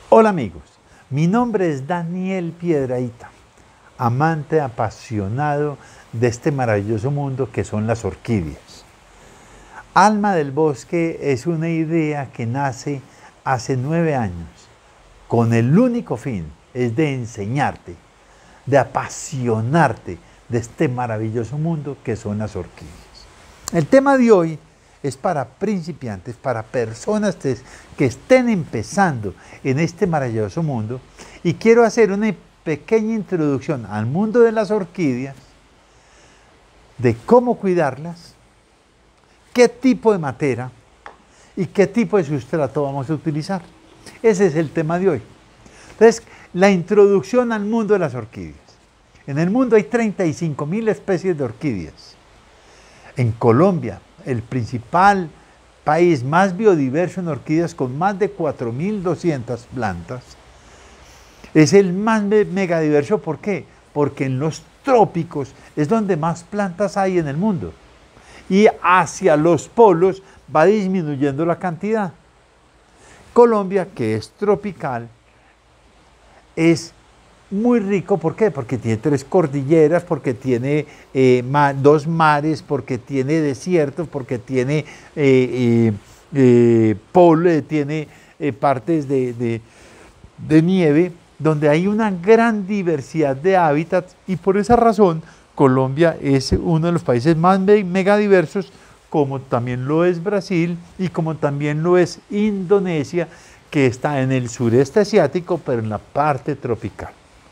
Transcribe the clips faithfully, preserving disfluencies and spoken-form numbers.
Hola amigos, mi nombre es Daniel Piedrahita, amante apasionado de este maravilloso mundo que son las orquídeas. Alma del Bosque es una idea que nace hace nueve años con el único fin es de enseñarte, de apasionarte de este maravilloso mundo que son las orquídeas. El tema de hoy es para principiantes, para personas que estén empezando en este maravilloso mundo, y quiero hacer una pequeña introducción al mundo de las orquídeas, de cómo cuidarlas, qué tipo de materia y qué tipo de sustrato vamos a utilizar. Ese es el tema de hoy. Entonces, la introducción al mundo de las orquídeas. En el mundo hay treinta y cinco mil especies de orquídeas. En Colombia, el principal país más biodiverso en orquídeas, con más de cuatro mil doscientas plantas, es el más megadiverso. ¿Por qué? Porque en los trópicos es donde más plantas hay en el mundo, y hacia los polos va disminuyendo la cantidad. Colombia, que es tropical, es muy rico. ¿Por qué? Porque tiene tres cordilleras, porque tiene eh, ma dos mares, porque tiene desiertos, porque tiene eh, eh, eh, polo, tiene eh, partes de, de, de nieve, donde hay una gran diversidad de hábitats, y por esa razón Colombia es uno de los países más megadiversos, como también lo es Brasil y como también lo es Indonesia, que está en el sureste asiático, pero en la parte tropical.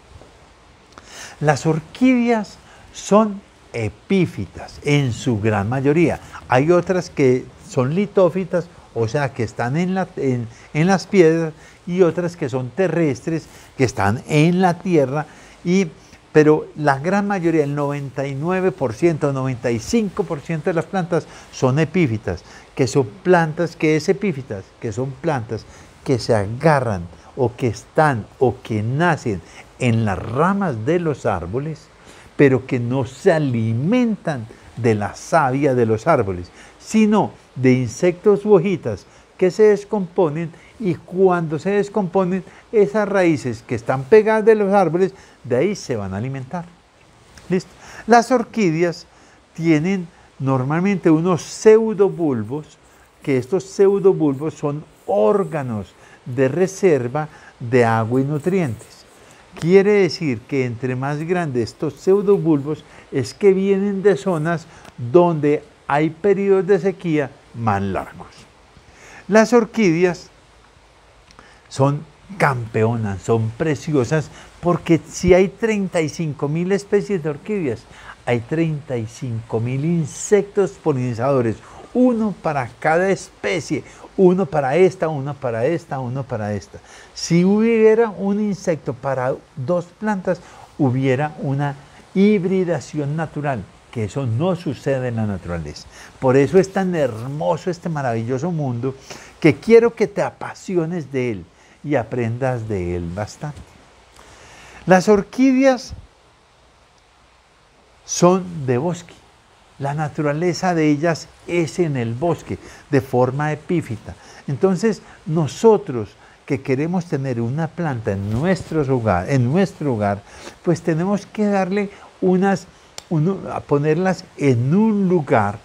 Las orquídeas son epífitas en su gran mayoría. Hay otras que son litófitas, o sea, que están en, la, en, en las piedras, y otras que son terrestres, que están en la tierra, y, pero la gran mayoría, el noventa y nueve por ciento, noventa y cinco por ciento de las plantas son epífitas. Que son plantas, que es epífitas, que son plantas que se agarran o que están o que nacen en las ramas de los árboles, pero que no se alimentan de la savia de los árboles, sino de insectos u hojitas que se descomponen, y cuando se descomponen, esas raíces que están pegadas de los árboles, de ahí se van a alimentar. ¿Listo? Las orquídeas tienen normalmente unos pseudobulbos, que estos pseudobulbos son órganos de reserva de agua y nutrientes. Quiere decir que entre más grandes estos pseudobulbos, es que vienen de zonas donde hay periodos de sequía más largos. Las orquídeas son campeonas, son preciosas, porque si hay treinta y cinco mil especies de orquídeas, hay treinta y cinco mil insectos polinizadores, uno para cada especie, uno para esta, uno para esta, uno para esta. Si hubiera un insecto para dos plantas, hubiera una hibridación natural, que eso no sucede en la naturaleza. Por eso es tan hermoso este maravilloso mundo, que quiero que te apasiones de él y aprendas de él bastante. Las orquídeas son de bosque. La naturaleza de ellas es en el bosque, de forma epífita. Entonces, nosotros que queremos tener una planta en nuestro hogar, en nuestro hogar, pues tenemos que darle unas, uno, a ponerlas en un lugar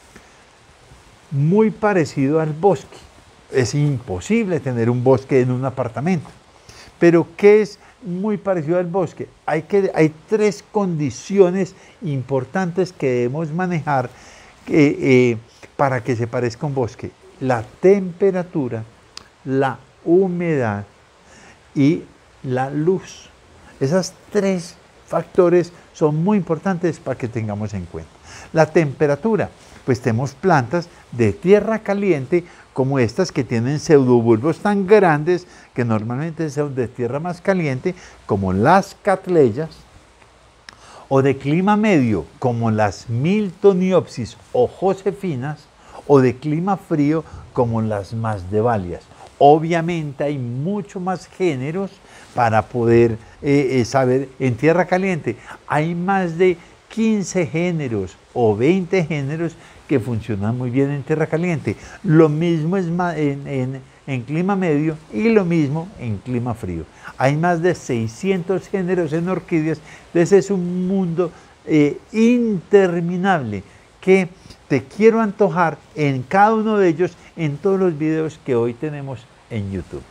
muy parecido al bosque. Es imposible tener un bosque en un apartamento. Pero ¿qué es muy parecido al bosque? Hay, que, hay tres condiciones importantes que debemos manejar eh, eh, para que se parezca a un bosque: la temperatura, la humedad y la luz. Esos tres factores son muy importantes para que tengamos en cuenta. La temperatura, pues tenemos plantas de tierra caliente, como estas que tienen pseudobulbos tan grandes, que normalmente son de tierra más caliente, como las catleyas, o de clima medio, como las miltoniopsis o josefinas, o de clima frío, como las masdevallias. Obviamente hay mucho más géneros para poder eh, eh, saber. En tierra caliente hay más de quince géneros o veinte géneros que funcionan muy bien en tierra caliente. Lo mismo es en, en, en clima medio y lo mismo en clima frío. Hay más de seiscientos géneros en orquídeas, entonces es un mundo eh, interminable que te quiero antojar en cada uno de ellos en todos los videos que hoy tenemos en YouTube.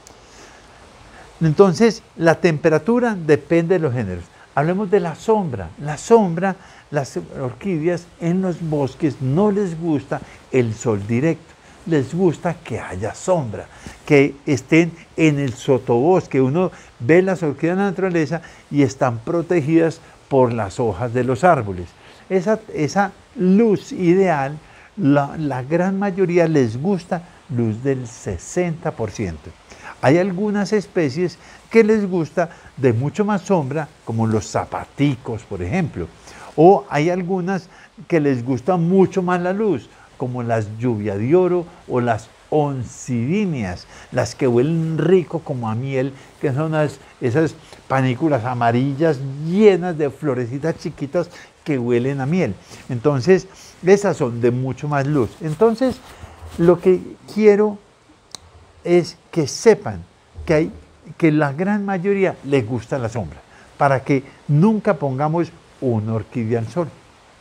Entonces, la temperatura depende de los géneros. Hablemos de la sombra. La sombra, las orquídeas en los bosques no les gusta el sol directo. Les gusta que haya sombra, que estén en el sotobosque. Uno ve las orquídeas en la naturaleza y están protegidas por las hojas de los árboles. Esa, esa luz ideal, la, la gran mayoría les gusta luz del sesenta por ciento. Hay algunas especies que les gusta de mucho más sombra, como los zapaticos, por ejemplo. O hay algunas que les gusta mucho más la luz, como las lluvia de oro o las oncidinias, las que huelen rico como a miel, que son las, esas panículas amarillas llenas de florecitas chiquitas que huelen a miel. Entonces, esas son de mucho más luz. Entonces, lo que quiero es que sepan que, hay, que la gran mayoría les gusta la sombra, para que nunca pongamos una orquídea al sol.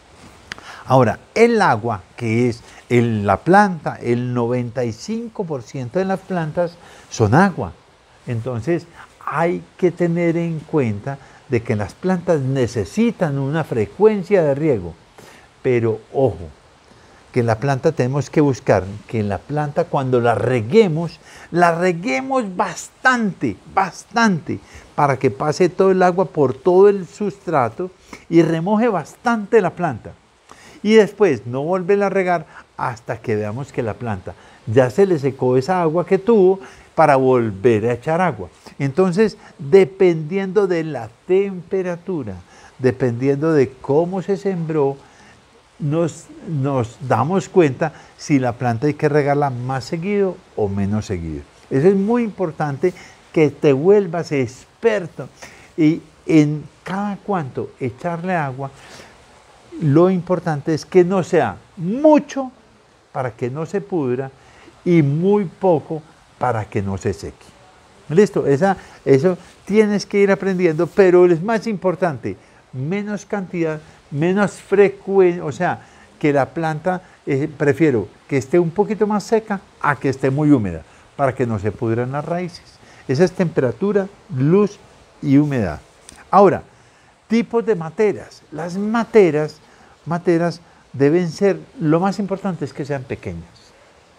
Ahora, el agua, que es en la planta, el noventa y cinco por ciento de las plantas son agua. Entonces, hay que tener en cuenta de que las plantas necesitan una frecuencia de riego. Pero, ojo, que la planta tenemos que buscar, que la planta cuando la reguemos, la reguemos bastante, bastante, para que pase todo el agua por todo el sustrato y remoje bastante la planta. Y después no volverla a regar hasta que veamos que la planta ya se le secó esa agua que tuvo para volver a echar agua. Entonces, dependiendo de la temperatura, dependiendo de cómo se sembró, Nos, nos damos cuenta si la planta hay que regarla más seguido o menos seguido. Eso es muy importante, que te vuelvas experto y en cada cuanto echarle agua. Lo importante es que no sea mucho para que no se pudra y muy poco para que no se seque. Listo, Esa, eso tienes que ir aprendiendo, pero es más importante, menos cantidad, menos frecuencia, o sea, que la planta, eh, prefiero que esté un poquito más seca a que esté muy húmeda, para que no se pudran las raíces. Esa es temperatura, luz y humedad. Ahora, tipos de materas. Las materas, materas deben ser, lo más importante es que sean pequeñas.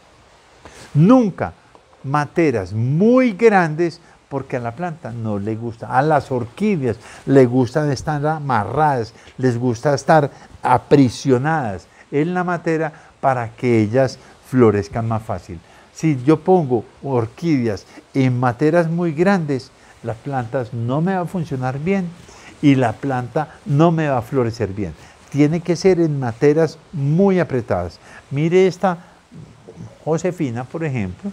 Nunca materas muy grandes, porque a la planta no le gusta, a las orquídeas les gusta estar amarradas, les gusta estar aprisionadas en la matera para que ellas florezcan más fácil. Si yo pongo orquídeas en materas muy grandes, las plantas no me va a funcionar bien y la planta no me va a florecer bien. Tiene que ser en materas muy apretadas. Mire esta Josefina, por ejemplo,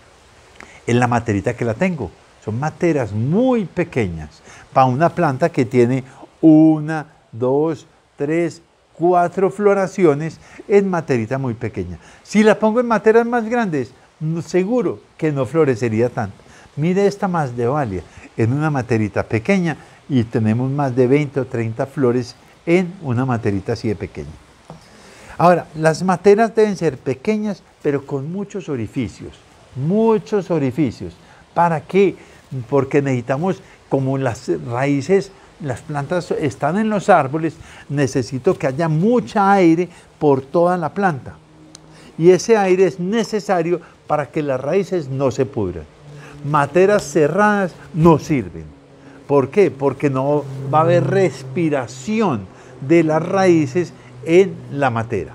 en la materita que la tengo. Son materas muy pequeñas para una planta que tiene una, dos, tres, cuatro floraciones en materita muy pequeña. Si la pongo en materas más grandes, seguro que no florecería tanto. Mire esta Masdevallia en una materita pequeña y tenemos más de veinte o treinta flores en una materita así de pequeña. Ahora, las materas deben ser pequeñas, pero con muchos orificios, muchos orificios. ¿Para qué? Porque necesitamos, como las raíces, las plantas están en los árboles, necesito que haya mucha aire por toda la planta. Y ese aire es necesario para que las raíces no se pudran. Materas cerradas no sirven. ¿Por qué? Porque no va a haber respiración de las raíces en la matera.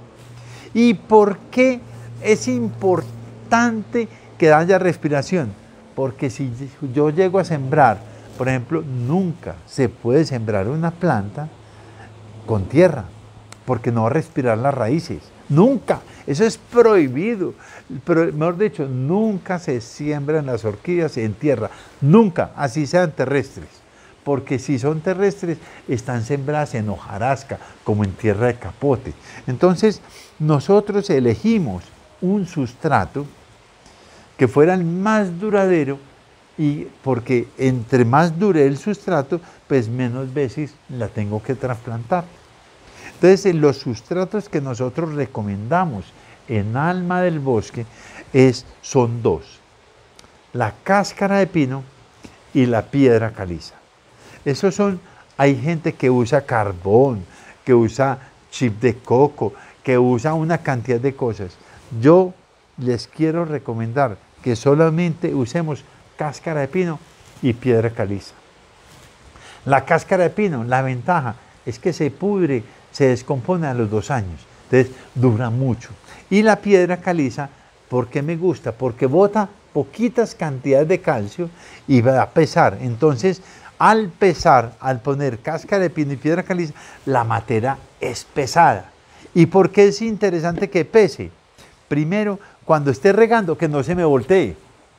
¿Y por qué es importante que haya respiración? Porque si yo llego a sembrar, por ejemplo, nunca se puede sembrar una planta con tierra, porque no va a respirar las raíces. Nunca. Eso es prohibido. Pero, mejor dicho, nunca se siembran las orquídeas en tierra. Nunca, así sean terrestres. Porque si son terrestres, están sembradas en hojarasca, como en tierra de capote. Entonces, nosotros elegimos un sustrato que fuera el más duradero, y porque entre más dure el sustrato, pues menos veces la tengo que trasplantar. Entonces, los sustratos que nosotros recomendamos en Alma del Bosque es, son dos: la cáscara de pino y la piedra caliza. Esos son, hay gente que usa carbón, que usa chip de coco, que usa una cantidad de cosas. Yo les quiero recomendar que solamente usemos cáscara de pino y piedra caliza. La cáscara de pino, la ventaja es que se pudre, se descompone a los dos años, entonces dura mucho. Y la piedra caliza, ¿por qué me gusta? Porque bota poquitas cantidades de calcio y va a pesar. Entonces, al pesar, al poner cáscara de pino y piedra caliza, la materia es pesada. ¿Y por qué es interesante que pese? Primero, cuando esté regando, que no se me voltee,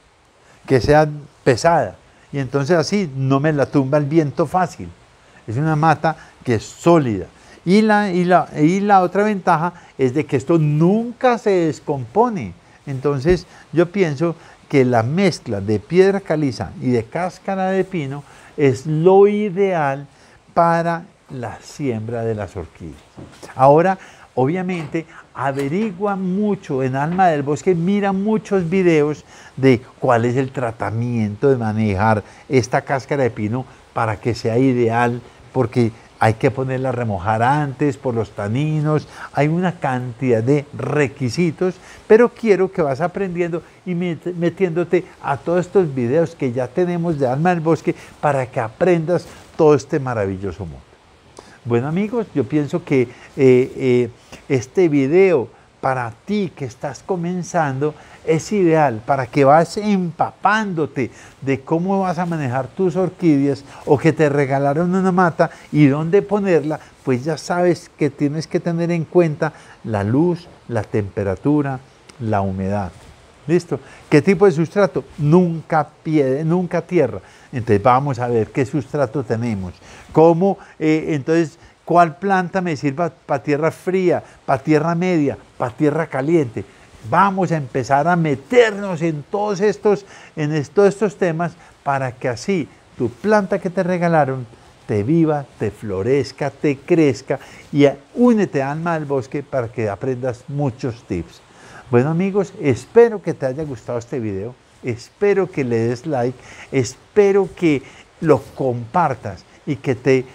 que sea pesada, y entonces así no me la tumba el viento fácil. Es una mata que es sólida. Y la, y la, y la otra ventaja es de que esto nunca se descompone. Entonces yo pienso que la mezcla de piedra caliza y de cáscara de pino es lo ideal para la siembra de las orquídeas. Ahora, obviamente, averigua mucho en Alma del Bosque, mira muchos videos de cuál es el tratamiento de manejar esta cáscara de pino para que sea ideal, porque hay que ponerla a remojar antes por los taninos, hay una cantidad de requisitos, pero quiero que vas aprendiendo y metiéndote a todos estos videos que ya tenemos de Alma del Bosque para que aprendas todo este maravilloso mundo. Bueno, amigos, yo pienso que eh, eh, este video para ti que estás comenzando es ideal para que vas empapándote de cómo vas a manejar tus orquídeas, o que te regalaron una mata y dónde ponerla, pues ya sabes que tienes que tener en cuenta la luz, la temperatura, la humedad. ¿Listo? ¿Qué tipo de sustrato? Nunca piedra, nunca tierra. Entonces vamos a ver qué sustrato tenemos. ¿Cómo? Eh, entonces, ¿cuál planta me sirva para tierra fría, para tierra media, para tierra caliente? Vamos a empezar a meternos en todos estos, en todos estos temas para que así tu planta que te regalaron te viva, te florezca, te crezca, y únete a Alma del Bosque para que aprendas muchos tips. Bueno, amigos, espero que te haya gustado este video, espero que le des like, espero que lo compartas y que te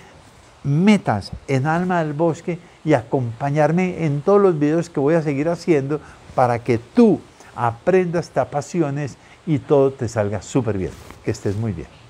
metas en Alma del Bosque y acompañarme en todos los videos que voy a seguir haciendo para que tú aprendas, te apasiones y todo te salga súper bien. Que estés muy bien.